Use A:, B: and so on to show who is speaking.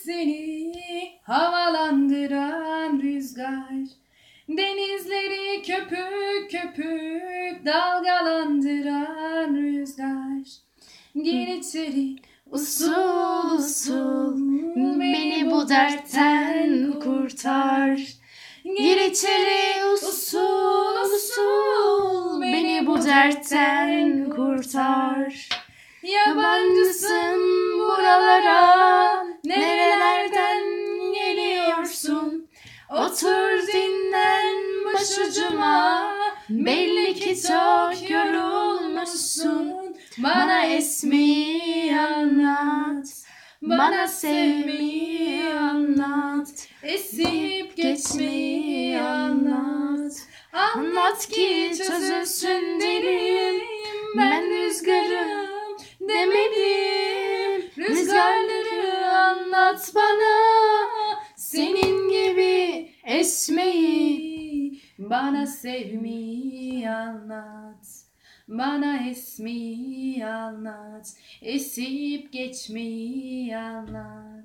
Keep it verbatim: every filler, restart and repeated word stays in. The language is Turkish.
A: seni havalandıran rüzgar, denizleri köpük köpük dalgalandıran rüzgar. Gir içeri usul usul, beni bu dertten kurtar. Gir içeri usul usul, beni bu dertten kurtar. Yabancısın buralara, nerelerden geliyorsun? Otur dinlen başucuma, belli ki çok yorulmuşsun. Bana esmeyi anlat, bana sevmeyi anlat, esip geçmeyi anlat. Anlat ki çözülsün derim, ben rüzgarım demedim. Rüzgarları anlat bana, senin gibi esmeyi, bana sevmeyi anlat. Bana esmeyi anlat, esip geçmeyi anlat.